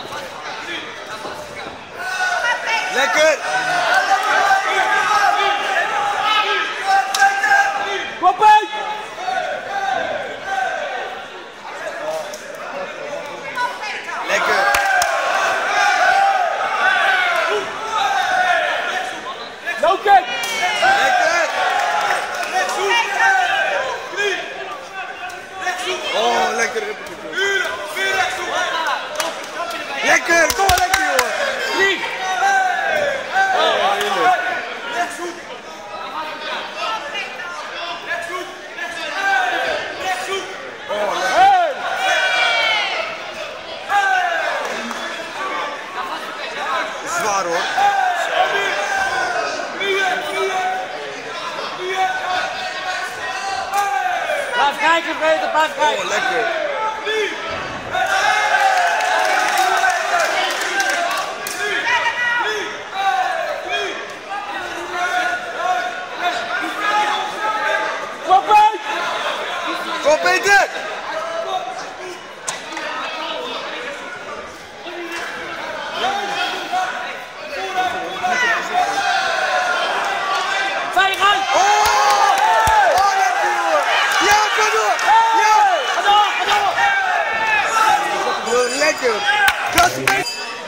Lekker! Kom bij! Lekker! Loken! Lekker! Oh, lekker! Lekker! Kom maar lekker, jongen! 3! Oh, heerlijk! Hey! Zwaar hoor! Blijf kijken, Peter, blijf kijken! Oh, lekker! Kom bij! Kom Peter! Veilig uit! Oh! Oh, lekker jongen! Ja, ga door! Ja! Ga door, ga door! Oh, lekker! Klasse Peter!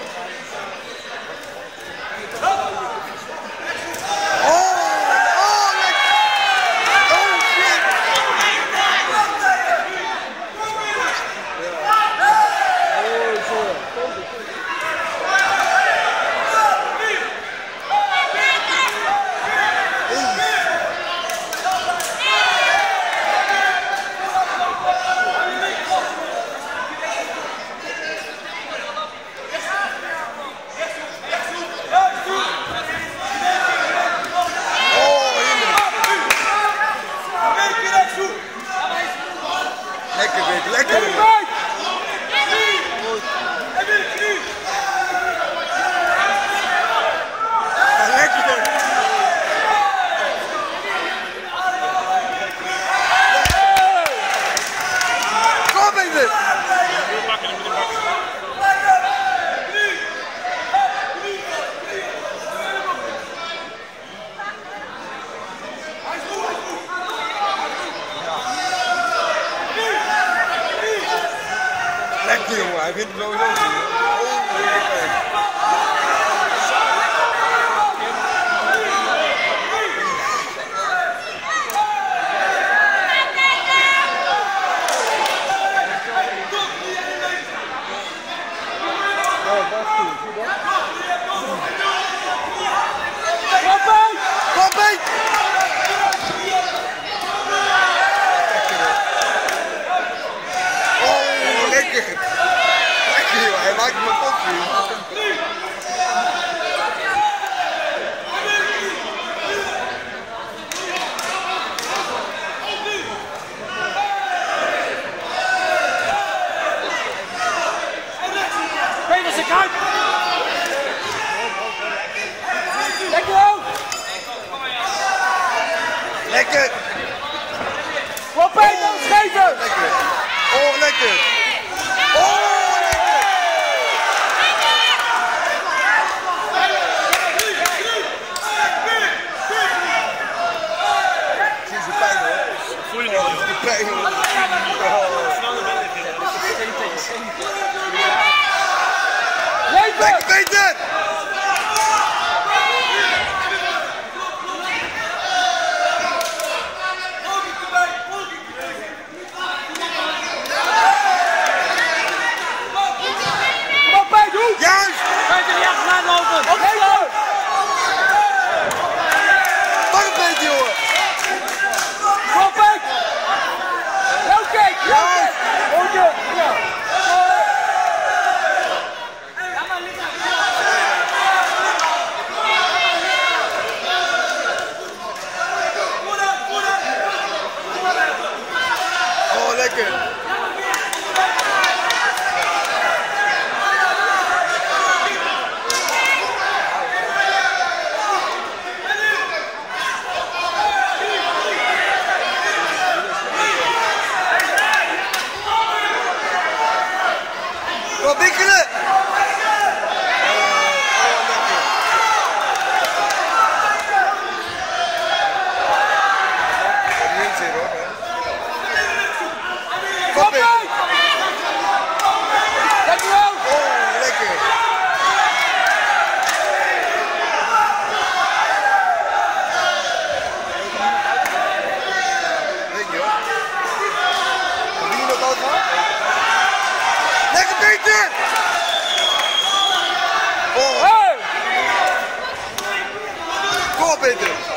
Oh! Oh, lekker! Oh, shit! Lekker, Peter, lekker! Lekker! Kom, Peter! Lekker, jongen, hij vindt het sowieso niet. Oh, lekker! Kom bij! Kom, Peter! Oh, lekker! Lekker, joh, hij maakt me kapot, joh. Peter, zijn kruid! Lekker ook! Lekker! Kom Peter, geven! Lekker! Oh, lekker! Oh, lekker! Zie je pijn, hoor? Voel je niet? Die pijn, hoor. Lekker, Peter! Kom op, Peter, doe! Juist! Peter, die achteraan lopen! Opslaan! Pak hem, Peter, jongen! Kom op, Peter! Oké, Juist! Oké, ja! Oh, lekker! Peter.